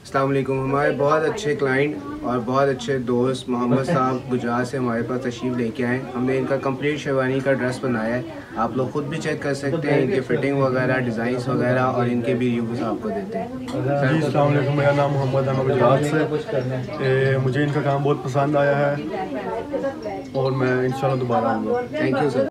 अस्सलाम वालेकुम। हमारे बहुत अच्छे क्लाइंट और बहुत अच्छे दोस्त मोहम्मद साहब गुजरात से हमारे पास तशरीफ़ लेके आए। हमने इनका कंप्लीट शेरवानी का ड्रेस बनाया है। आप लोग खुद भी चेक कर सकते हैं इनके फिटिंग वगैरह, डिज़ाइंस वगैरह और इनके भी रिव्यूज़ आपको देते हैं। जी अस्सलाम वालेकुम, मेरा नाम मोहम्मद है, गुजरात से। मुझे इनका काम बहुत पसंद आया है और मैं इंशाल्लाह दोबारा आऊँगा। Thank you sir.